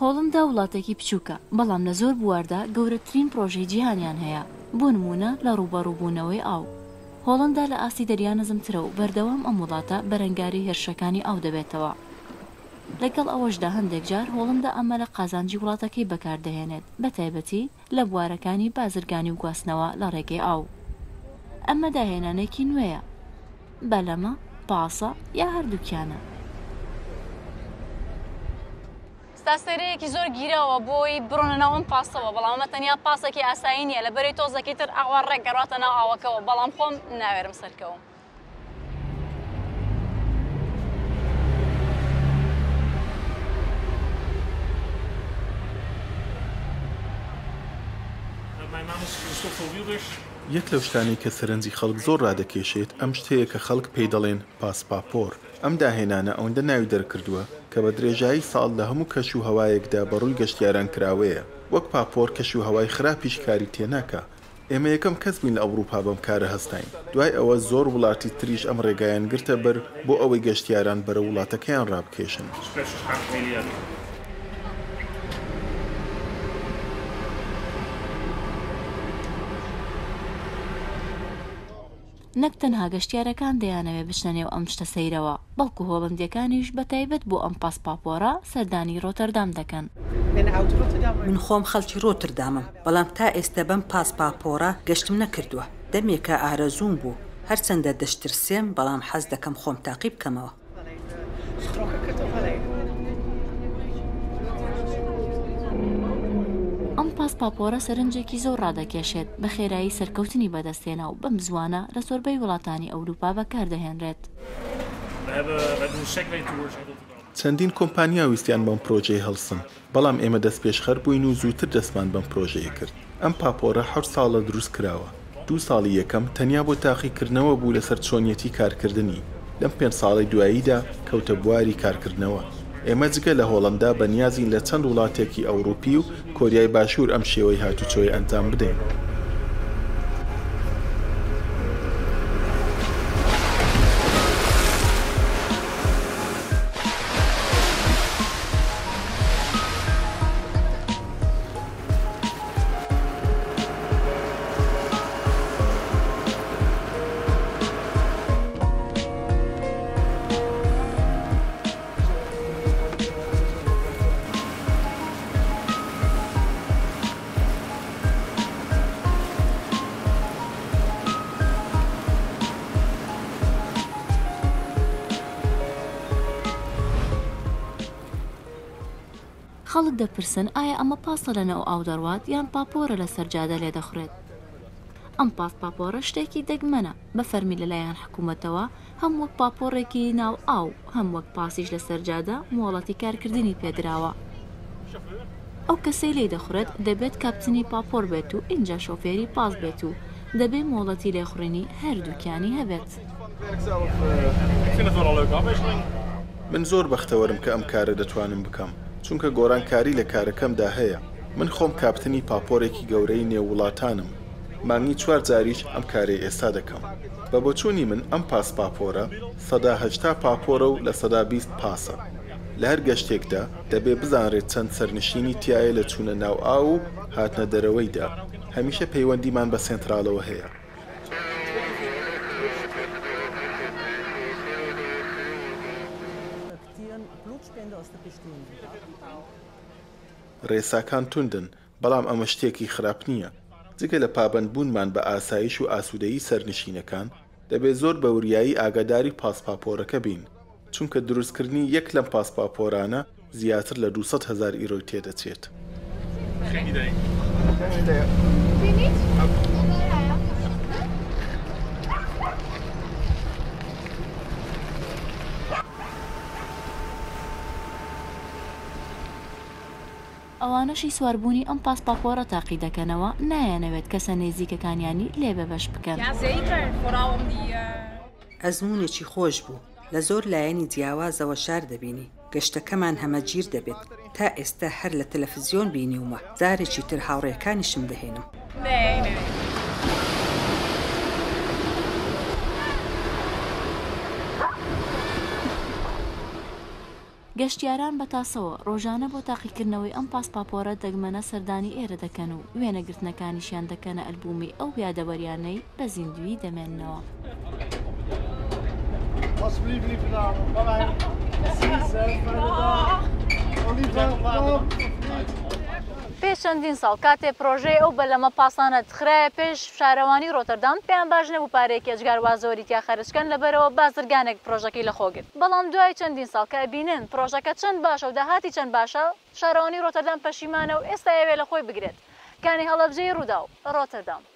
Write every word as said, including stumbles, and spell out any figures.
هۆڵندا وڵاتێکی بچووکە، بەڵام لە زۆر بواردا گەورەترین پرۆژەی جیهانیان هەیە، بۆ نمونە لە ڕوبەڕووبوونەوەی ئاو. هۆڵندا لە ئاسی دەریا نزمترە و بەردەوام ئەم وڵاتە بەرەنگاری هێرشەکانی ئاو دەبێتەوە. لەگەڵ ئەوەشدا هەندێک جار هۆڵندا ئەمە لە قازانجی وڵاتەکەی بەکاردەهێنێت، بە تایبەتی لە بوارەکانی بازرگانی و گواستنەوە لە ڕێگەی ئاو. ئەمە داهێنانێکی نوێیە، بەلەمە، پاسە یا هەردووکیانە. ستاسێرەیەکی زۆر گیرەوە بۆی بڕۆنەوە ئەم پاسەوە، بەڵام ئەمە تەنیا پاسێکی ئاسایی نییە، لە بەرەی تۆزێکی تر ئاوا ڕێگەڕاتە ناو ئاوەکەەوە، بەڵام خۆم ناوێرم سەرکەوم. یەک لەو شتانەی کە سەرنجی خەڵک زۆر ڕادەکێشێت ئەم شتەیە کە خەڵک پێی دەڵێن پاسپاپۆر. ئەم داهێنانە ئەوەندە ناوی دەرکردووە کە بە درێژایی ساڵ لە هەموو کەش و هەوایەکدا بەڕووی گەشتیاران کراوەیە. وەک پاپۆر کەش و هەوای خراپیش کاری تێناکە. ئێمە یەکەم کەس بووین لە ئەوروپا بەم کارە هەستین. دوای ئەوە زۆر وڵاتی تریش ئەم ڕێگایان گرتە بەر بۆ ئەوەی گەشتیاران بەرە وڵاتەکەیان ڕابکێشن. نەک تەنها گەشتیارەکان دەیانەوێ بچنە نێو ئەم شتە سەیرەوە، بەڵکو هۆڵندیەکانیش بەتایبەت بۆ ئەم پاسپاپۆرە سەردانی ڕۆتەردام دەکەن. من خۆم خەڵکی ڕۆتردامم، بەڵام تا ئێستا بەم پاسپاپۆرە گەشتم نەکردووە. دەمێکە ئارەزوم بوو، هەرچەندە دەشترسێم، بەڵام حەز دەکەم خۆم تاقی بکەمەوە. ئەم پاسپاپۆرە سەرنجێکی زۆر ڕادەکێشێت، بە خێرایی سەرکەوتنی بەدەستێنە و بەم زوانە لە زۆربەی وڵاتانی ئەوروپا بەکاردەهێنرێت. چەندین کۆمپانیا ویستیان بەم پرۆژەی هەڵسن، بەڵام ئێمە دەست پێشخەر بووین و زووتر دەستمان بەم پرۆژەیە کرد. ئەم پاپۆرە حەوت ساڵە دروست کراوە. دوو ساڵی یەکەم تەنیا بۆ تاقیکردنەوە بوو لەسەر چۆنیەتی کارکردنی. لەم پێنج ساڵی دواییدا کەوتە بواری کارکردنەوە. ئێمە جگە لە هۆڵندا بەنیازین لە چەند وڵاتێکی ئەوروپی و کۆریای باشوور ئەم شێوەی هاتوچۆی ئەنجام بدەین. خەڵک دەپرسن ئایا ئەمە پاسە لەنەو ئاو دەڕوات یان پاپۆرە لە سەرجادە لێ دەخورێت. ئەم پاسپاپۆرە شتێکی دەگمەنە، بە فەرمی لەلایەن حکوومەتەوە هەم وەک پاپۆڕێکی ناو ئاو، هەم وەک پاسیش لە سەرجادە مۆڵەتی کارکردنی پێدراوە. ئەو کەسەی لێ دەخورێت دەبێت کاپتنی پاپۆر بێت و ئینجا شۆفێری پاس بێت و دەبێت مۆڵەتی لێخوڕینی هەردووکیانی هەبێت. من زۆر بەختەوەرم کە ئەم کارە دەتوانم بکەم، چونکە گۆرانکاری لە کارەکەمدا هەیە. من خۆم کاپتنی پاپۆرێکی گەورەی نێووڵاتانم. مانگی چوار جاریش ئەم کارەی ئێستا دەکەم. بە بۆچوونی من ئەم پاسپاپۆرە سەدا هەژتا پاپۆرە و لە سەدا بیست پاسە. لە هەر گەشتێکدا دەبێ بزانرێت چەند سەرنشینی تایە لە چوونە ناو ئاو و هاتنە دەرەوەیدا. هەمیشە پەیوەندیمان بە سێنترالەوە هەیە. ڕێساکان توندن، بەڵام ئەمە شتێکی خراپ نییە. جگە لە پابەندبوونمان بە ئاسایش و ئاسوودەیی سەرنشینەکان دەبێت زۆر بەوریایی ئاگاداری پاسپاپۆرەکە بین، چونکە دروستکردنی یەک لەم پاسپاپۆرانە زیاتر لە دووسەد هەزار ئیرۆی تێدەچێت. ئەوانەشی سواربوونی ئەم پاسپاپۆرە تاقی دەکەنەوە نایەنەوێت کەسە نێزیکەکانیانی لێ بەبەش بکەن. ئەزمونێکی خۆش بوو، لە زۆر لایەنی جیاوازەوە شار دەبینی. گەشتەکەمان هەمەگیر دەبێت. تا ئێستا هەر لە تەلەڤیزیۆن بینیومە، جارێکی تر هاوڕێکانیشم دەهێنم. گەشتیاران بە تاسەوە ڕۆژانە بۆ تاقیکردنەوەی ئەم پاسپاپۆرە دەگمەنە سەردانی ئێرە دەکەن و وێنەگرتنەکانیشیان دەکەنە ئەلبومی ئەو یادەوەریانەی بە زیندوی دەمێننەوە. پێش چەندین ساڵ کاتێ پرۆژەی ئەو بەلەمە پاسانە دخرایە پێش شارەوانی ڕۆتەردام پێیان باش نەبوو پارەیەکی ئەجگاروا زۆری تیا خەرجکەن لەبەرەوە بازرگانێک پرۆژەکەی لەخۆگرت. بەڵام دوای چەندین ساڵ کە ئەبینن پرۆژەکە چەند باشە و داهاتی چەند باشە، شارەوانی ڕۆتەردام پەشیمانە و ئێستا ئەوێ لە خۆی بگرێت. کانی هەڵەبجەی ڕوودا و ڕۆتەردام.